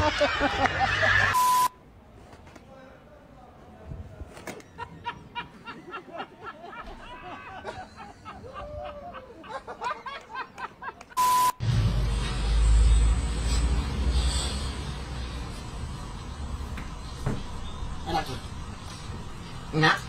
Enak.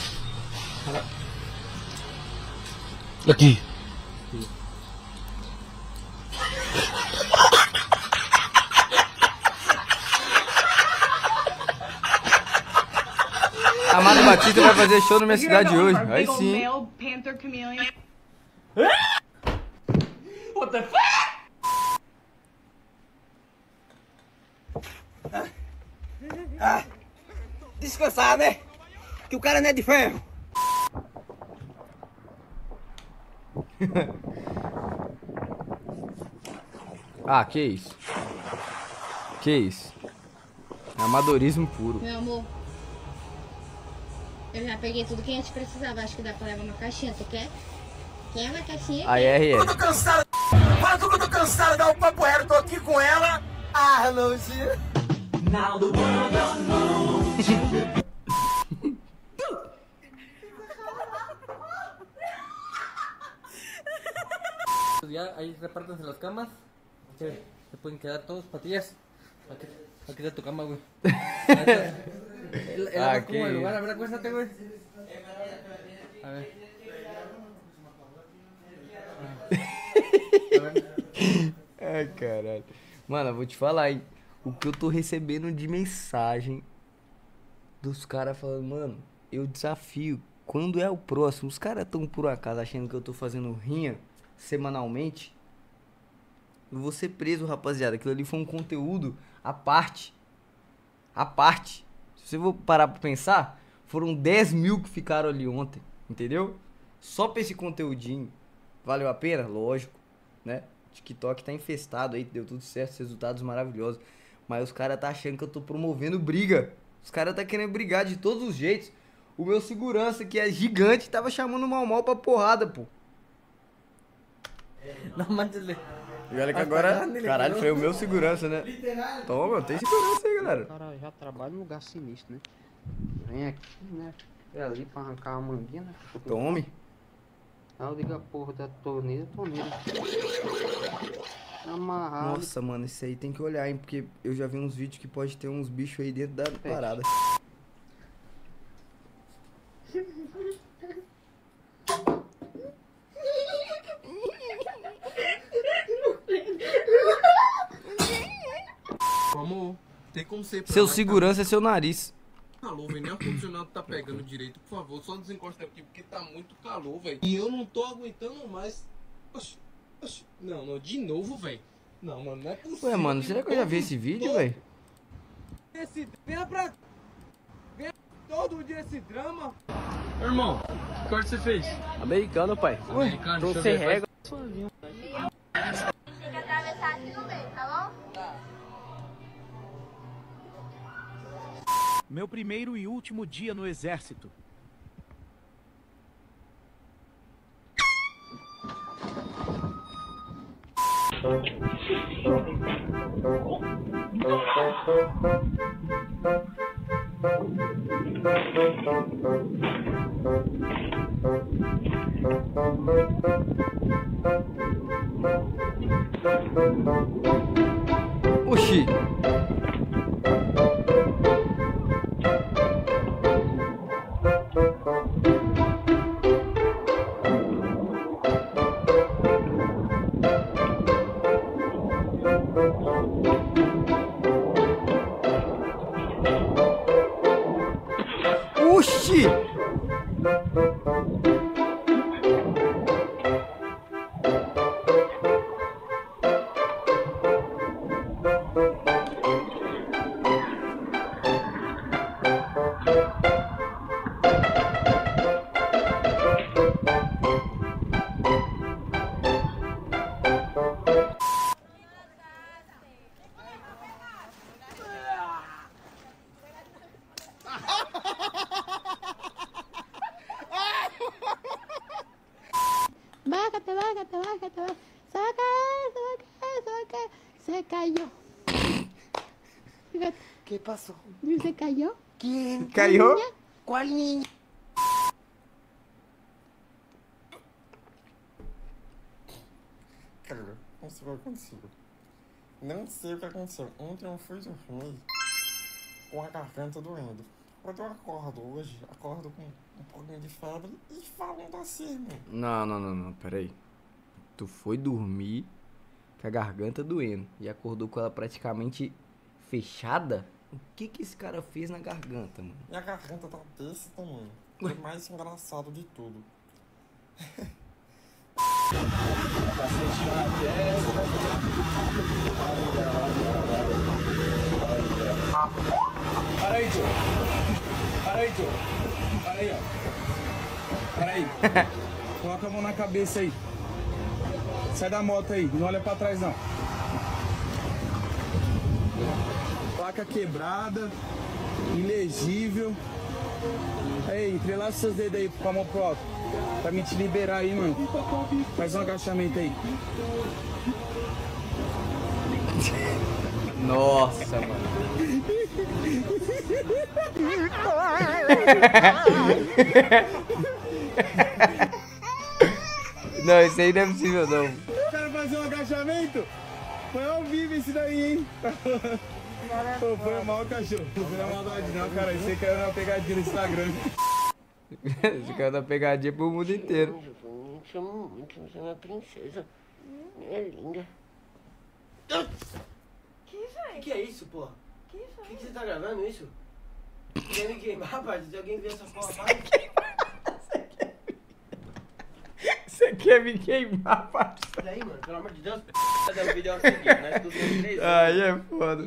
Lagi. Amado Batista vai fazer show na minha cidade hoje. Aí sim. What the fuck? Descansar, né? Que o cara não é de ferro. Ah, que isso? Que isso? É amadorismo puro. Meu amor, eu já peguei tudo que a gente precisava. Acho que dá pra levar uma caixinha. Tu quer? Quer uma caixinha? A RR. Eu tô cansado. Fala que eu tô cansado de dar um papo reto. Tô aqui com ela. Ah, não, gira. Now the world don't know. Ya, ahí repártanse las camas. Se pueden quedar todos patillas. Aquí está tu cama, güey. Él va como el lugar, a ver, acuéstate, güey. A ver. Ai, caralho. Mano, eu vou te falar, hein? O que eu tô recebendo de mensagem dos caras falando, mano, eu desafio. Quando é o próximo? Os caras tão por acaso achando que eu tô fazendo rinha semanalmente. Eu vou ser preso, rapaziada. Aquilo ali foi um conteúdo à parte. À parte. Se você for parar pra pensar, foram 10 mil que ficaram ali ontem. Entendeu? Só pra esse conteúdinho. Valeu a pena? Lógico, né? TikTok tá infestado aí, deu tudo certo, resultados maravilhosos. Mas os caras tá achando que eu tô promovendo briga. Os caras tá querendo brigar de todos os jeitos. O meu segurança, que é gigante, tava chamando o Mal pra porrada, pô. Não manches. E olha que agora, caralho, foi o meu segurança, né? Toma, tem segurança aí, galera. O cara já trabalha num lugar sinistro, né? Vem aqui, né? É ali pra arrancar a manguinha, né? Tome. Aí eu digo a porra da torneira. Amarrado. Nossa, mano, isso aí tem que olhar, hein? Porque eu já vi uns vídeos que pode ter uns bichos aí dentro da parada. Amor, tem como ser pra Seu lá, segurança é seu nariz. tá calor, velho. Nem o ar-condicionado tá pegando direito. Por favor, só desencosta aqui porque tá muito calor, velho. E eu não tô aguentando mais. Oxi, oxi. Não, de novo, velho. Não, mano, não é possível. Ué, mano, será que eu já vi esse vídeo, velho? Venha todo dia esse drama. Irmão, o que você fez? Americano, pai. Americano, Tô deixa eu sem ver, régua. Tem que atravessar aqui no meio, tá bom? Meu primeiro e último dia no exército. Oxi. Oxi! Bájate. Saca. Se cayó. gato. Que passou? Você caiu? Quem caiu? Qual ninha? Cara, não sei o que aconteceu. Não sei o que aconteceu. Ontem eu fui dormir com a garganta doendo. Quando eu acordo hoje, acordo com um pouquinho de febre e falando assim, mano. Não, peraí. Tu foi dormir com a garganta doendo e acordou com ela praticamente fechada? O que esse cara fez na garganta, mano? Minha garganta tá desse tamanho. É o mais engraçado de tudo. Para aí, tio. Para aí, ó. Para aí. Coloca a mão na cabeça aí. Sai da moto aí, não olha pra trás não. Placa quebrada, ilegível. Aí, entrelaça seus dedos aí com a mão pro alto. Pra me te liberar aí, mano. Faz um agachamento aí. Nossa, mano. Não, isso aí não é possível, não. Quero fazer um agachamento? Foi ao vivo esse daí, hein? Pô, foi mal, cachorro. Não foi na maldade não, cara. Você caiu na pegadinha no Instagram. Você caiu na pegadinha pro mundo inteiro. Eu te amo muito, você é uma princesa. É linda. Que é isso, porra? Que você tá gravando isso? Quer me queimar, rapaz? Se alguém ver essa porra, rapaz? Você quer me queimar, parça? E aí, mano, pelo amor de Deus. O vídeo é o seguinte, nós estudamos 3 anos. Aí é foda.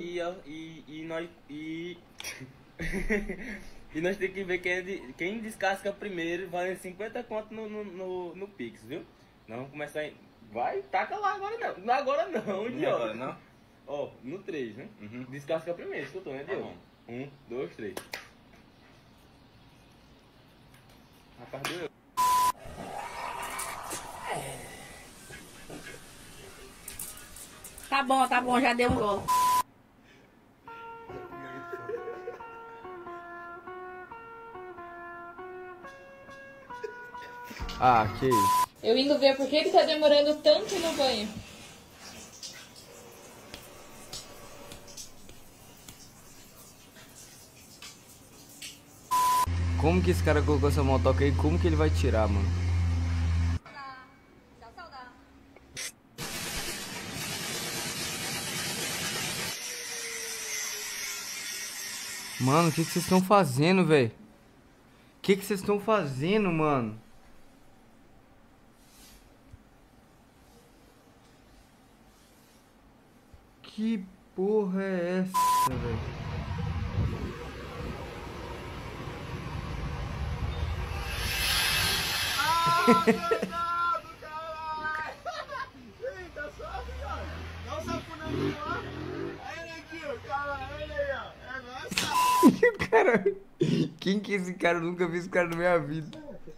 E nós temos que ver quem descasca primeiro, valendo 50 conto no Pix, viu? Nós vamos começar em... Vai, taca lá agora não. Agora não, idiota. Agora não? Ó, no 3, né? Uhum. Descasca primeiro, escutou, né, Diogo? 1, 2, 3. Rapaz, doeu. Tá bom, já deu um gol. Ah, que isso. Eu indo ver por que ele tá demorando tanto no banho. Como que esse cara colocou essa motoca aí? Como que ele vai tirar, mano? Mano, o que vocês estão fazendo, velho? O que vocês estão fazendo, mano? Que porra é essa, velho? Eita, sobe, cara. Dá um sapunadinho lá. Aí, neguinho, cara, olha aí, ó. É nóis. Cara, quem que é esse cara? Eu nunca vi esse cara na minha vida.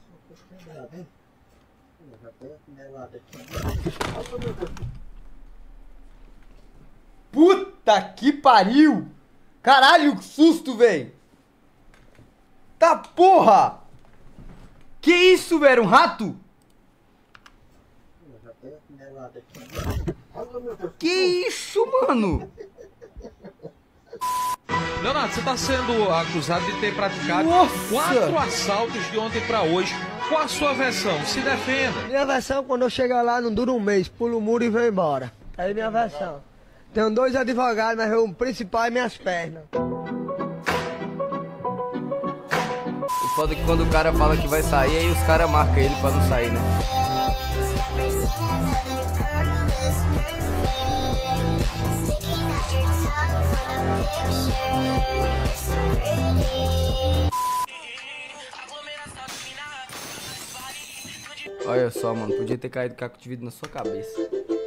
Puta que pariu! Caralho, que susto, velho! Tá porra! Que isso, velho? Um rato? Que isso, mano? Leonardo, você tá sendo acusado de ter praticado 4 assaltos de ontem pra hoje. Qual a sua versão? Se defenda. Minha versão, quando eu chegar lá, não dura um mês, pulo o muro e vou embora. Aí minha versão. Tenho 2 advogados, mas o principal é minhas pernas. O foda é que quando o cara fala que vai sair, aí os caras marcam ele pra não sair, né? Olha só, mano, podia ter caído caco de vidro na sua cabeça.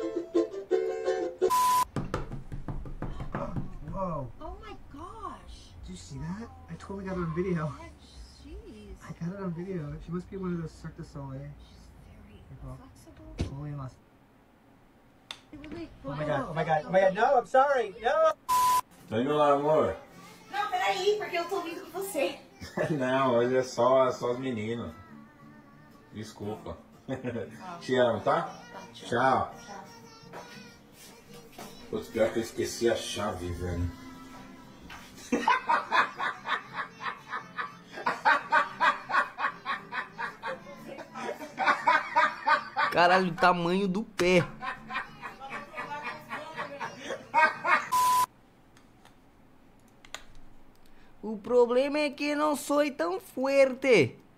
Whoa. Oh my gosh. Did you see that? I totally got it on video. Jeez. I got it on video. She must be one of those Cirque du Soleil. Flexible. Only unless... Really? Oh my god, oh my god, oh my god, no, I'm sorry, no! Tô indo lá, amor. Não, peraí, porque eu tô vindo com você. Não, hoje é só os meninos. Desculpa. Te amo, tá? Tchau. Putz, pior que eu esqueci a chave, velho. Caralho, o tamanho do pé. O problema é que não sou tão forte.